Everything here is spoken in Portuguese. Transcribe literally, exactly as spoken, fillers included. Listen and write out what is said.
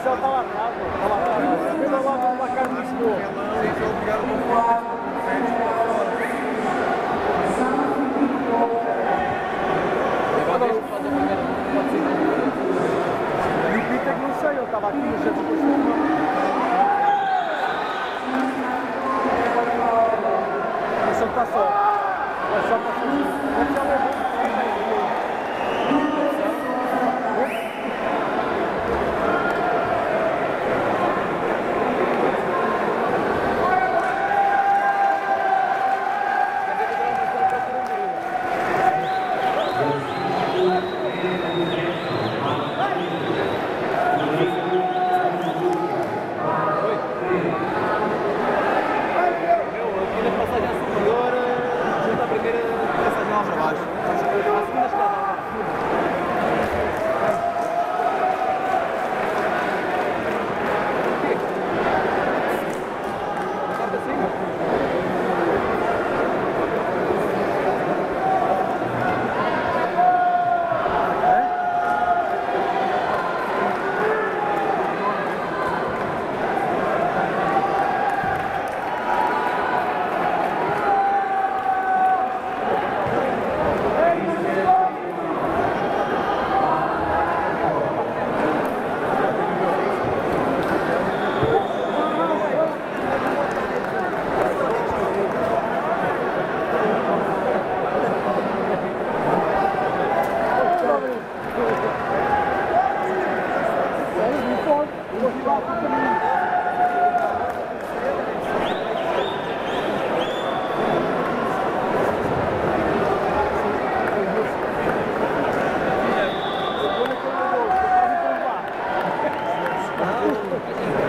céu tá lá atrás, tá lá atrás. Pelo lado do placar do Lisboa. E o Peter que não saiu, estava aqui no centro do Lisboa. A São está só. A São está só. Thank you.